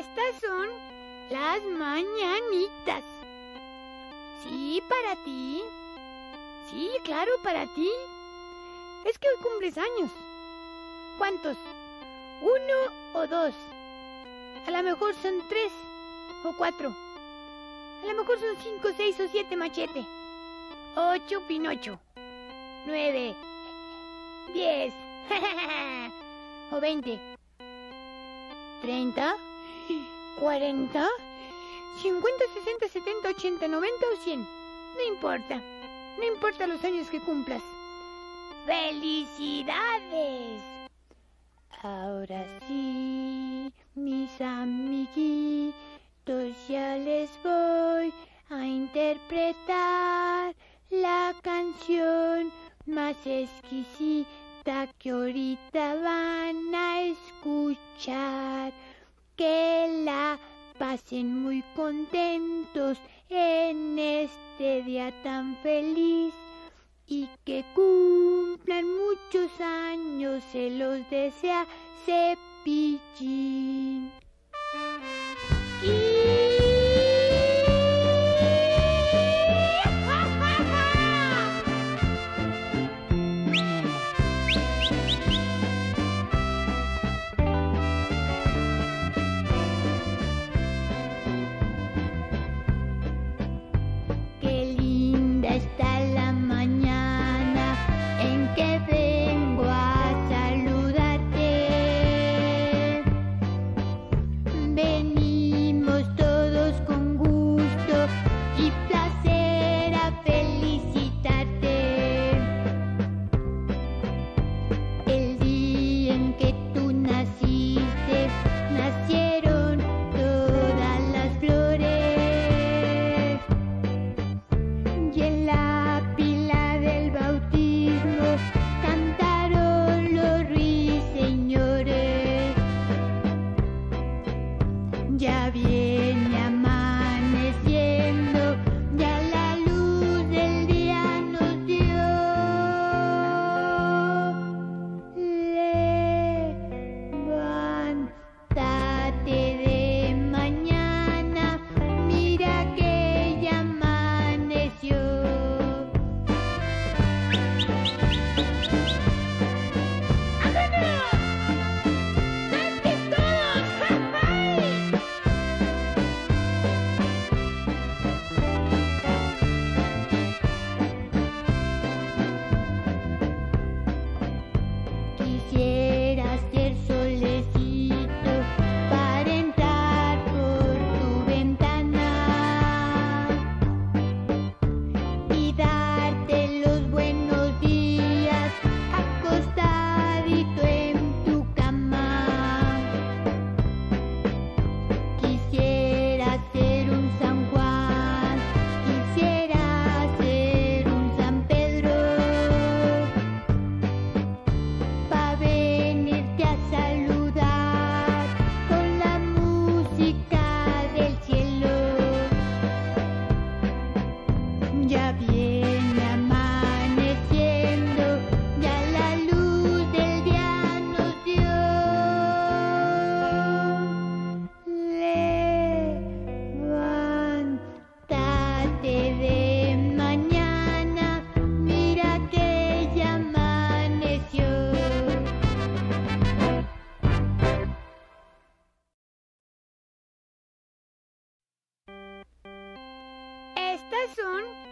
Estas son las mañanitas. Sí, para ti. Sí, claro, para ti. Es que hoy cumples años. ¿Cuántos? ¿1 o 2? A lo mejor son 3 o 4. A lo mejor son 5, 6 o 7, Machete. 8, Pinocho. 9, 10 o 20. 30, 40, 50, 60, 70, 80, 90 o 100. No importa. No importa los años que cumplas. ¡Felicidades! Ahora sí, mis amiguitos, ya les voy a interpretar la canción más exquisita que ahorita van a escuchar. Que la pasen muy contentos en este día tan feliz y que cumplan muchos años, se los desea Cepillín. Qué linda está la mañana en que vengo a saludarte. Venimos todos con gusto y placer a felicitarte. El día en que tú naciste, nacieron todas las flores. Y en la pila del bautismo cantaron los ruiseñores. Ya viene amaneciendo, ya la luz del día nos dio. Levántate de mañana, mira que ya amaneció. ¡Vámonos! ¡Salten todos! ¡Ay! Quisiera ser solecito para entrar por tu ventana y darte los buenos días acostadito en tu cama. Quisiera ser un San Juan, quisiera ser un San Pedro, pa' venirte a saludar con la música del cielo. Ya viene amaneciendo, ya la luz del día nos dio. Levántate de mañana, mira que ya amaneció. Estas son